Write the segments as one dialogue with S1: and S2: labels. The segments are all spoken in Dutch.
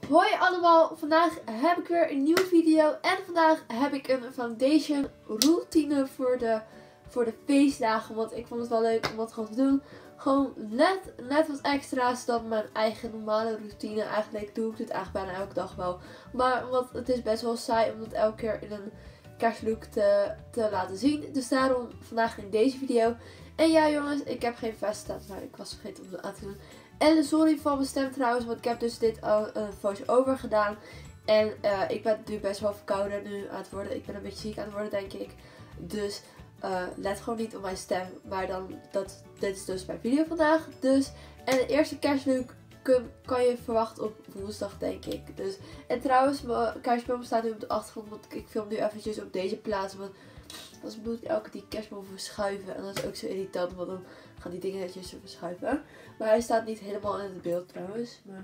S1: Hoi allemaal, vandaag heb ik weer een nieuwe video en vandaag heb ik een foundation routine voor de feestdagen. Want ik vond het wel leuk om dat gewoon te doen. Gewoon net wat extra's dan mijn eigen normale routine. Eigenlijk doe ik dit eigenlijk bijna elke dag wel. Maar want het is best wel saai om dat elke keer in een kerstlook te laten zien. Dus daarom vandaag in deze video. En ja jongens, ik heb geen vest, maar ik was vergeten om dat aan te doen. En sorry voor mijn stem trouwens, want ik heb dus dit al een voice-over gedaan. En ik ben nu best wel verkouden nu aan het worden. Ik ben een beetje ziek aan het worden, denk ik. Dus let gewoon niet op mijn stem. Maar dan, dit is dus mijn video vandaag. Dus, en de eerste kerstlook kan je verwachten op woensdag, denk ik. Dus, en trouwens, mijn kerstboom staat nu op de achtergrond. Want ik film nu eventjes op deze plaats. Want anders moet ik elke keer die kerstboom verschuiven. En dat is ook zo irritant, want dan gaan die dingen netjes verschuiven. Maar hij staat niet helemaal in het beeld trouwens. Maar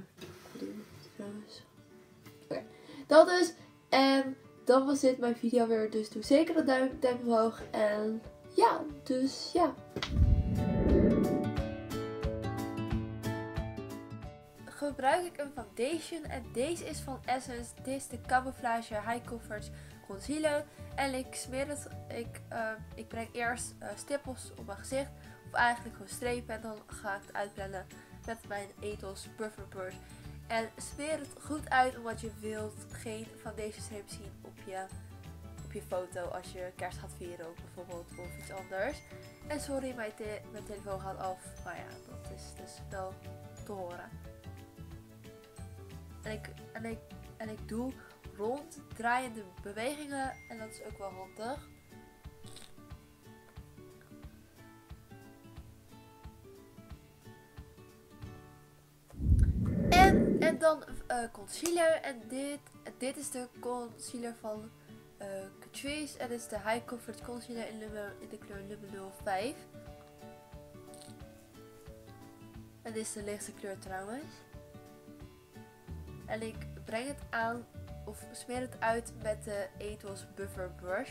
S1: oké, dat dus. En dan was dit mijn video weer. Dus doe zeker een duimpje omhoog. En ja, dus ja. Gebruik ik een foundation en deze is van Essence. Dit is de Camouflage High Coverage Concealer. En ik smeer het, ik breng eerst stippels op mijn gezicht. Of eigenlijk gewoon strepen en dan ga ik het uitblenden met mijn Ethos Buffer Brush. En smeer het goed uit, omdat je wilt geen foundation streep zien op je foto als je kerst gaat vieren of bijvoorbeeld of iets anders. En sorry, mijn telefoon gaat af, maar ja, dat is dus wel te horen. En ik doe ronddraaiende bewegingen en dat is ook wel handig. En dan concealer. En dit is de concealer van Catrice. En dit is de High Coverage Concealer in de kleur nummer 05. En dit is de lichtste kleur trouwens. En ik breng het aan of smeer het uit met de Ethos Buffer Brush.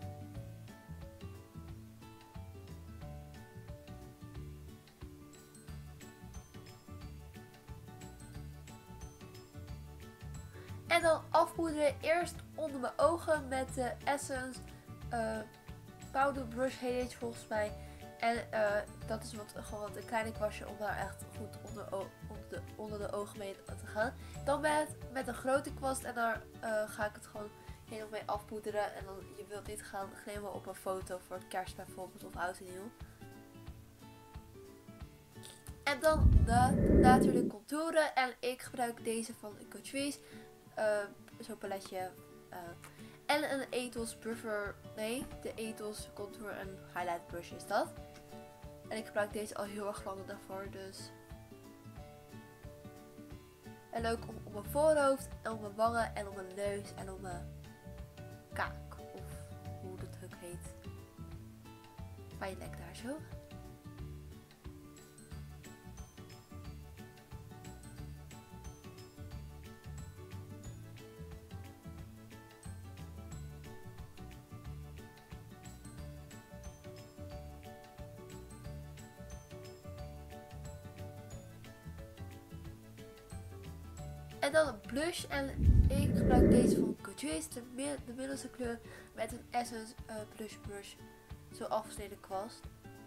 S1: En dan afpoederen eerst onder mijn ogen met de Essence Powder Brush heet het volgens mij. En dat is gewoon wat een kleine kwastje om daar echt goed onder de ogen mee te gaan. Dan met een grote kwast en daar ga ik het gewoon helemaal mee afpoederen. En dan je wilt dit gaan glimmen op een foto voor kerst bijvoorbeeld of oud en nieuw. En dan natuurlijk contouren. En ik gebruik deze van Catrice. Zo'n paletje. En een Ethos Buffer. Nee, de Ethos Contour en Highlight Brush is dat. En ik gebruik deze al heel erg glad daarvoor. Dus. En ook op mijn voorhoofd. En op mijn wangen. En op mijn neus. En op mijn kaak. Of hoe dat ook heet. Bij je nek daar zo. En dan een blush. En ik gebruik deze van Catrice, de middelste kleur, met een Essence blush brush. Zo afgesneden kwast.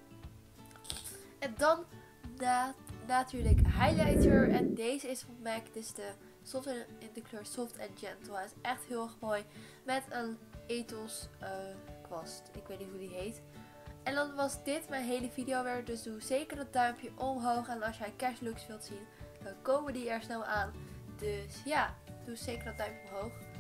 S1: En dan natuurlijk highlighter. En deze is van MAC. Dit is in de kleur Soft and Gentle. Hij is echt heel erg mooi. Met een Ethos kwast. Ik weet niet hoe die heet. En dan was dit mijn hele video weer. Dus doe zeker dat duimpje omhoog. En als jij kerstlooks wilt zien, dan komen die er snel aan. Dus ja, doe zeker dat duimpje omhoog.